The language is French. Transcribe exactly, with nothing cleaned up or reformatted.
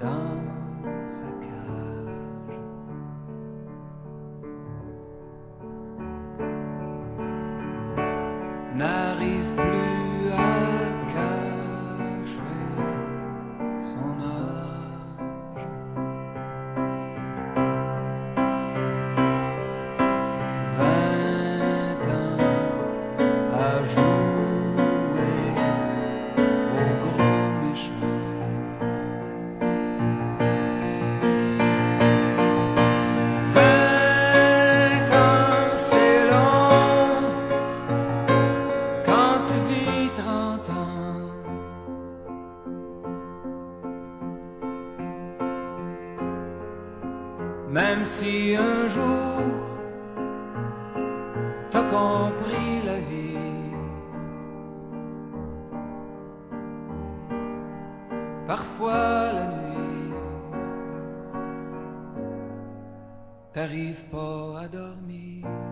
dans sa cage. N'arrive plus à cacher son âge. Vingt ans à jouer au gros méchant. Vingt ans c'est long quand tu vis trente ans. Même si un jour t'as compris la vie, parfois la nuit t'arrives pas à dormir.